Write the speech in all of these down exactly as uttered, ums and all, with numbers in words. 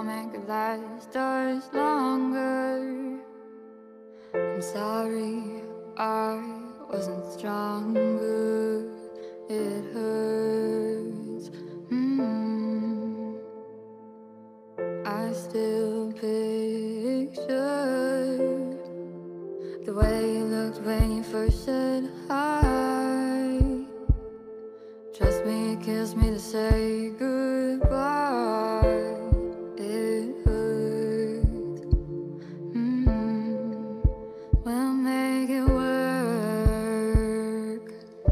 make it last us longer. I'm sorry I wasn't stronger. It hurts. Mm. I still picture the way you looked when you first said hi. Trust me, it kills me to say goodbye. It hurts. Mm. We'll make it work.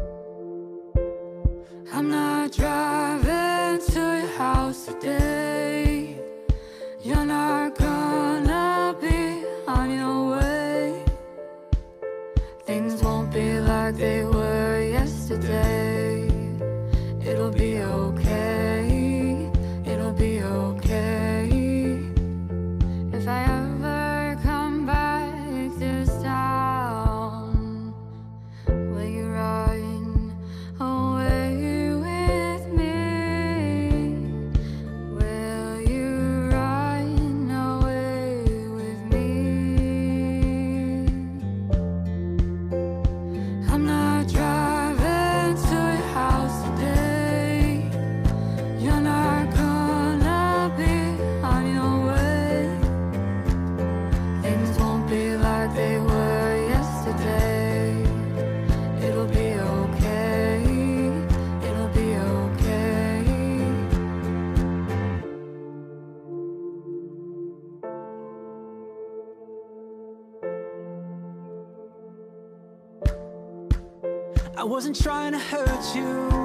I'm not driving to your house today. You're not gonna be on your way. Things won't be like they were yesterday. It'll be okay, it'll be okay. If I ever come back to this town, will you run away with me? Will you run away with me? I'm not driving to your house today. You're not gonna be on your way. Things won't be like they were yesterday. It'll be okay, it'll be okay. I wasn't trying to hurt you,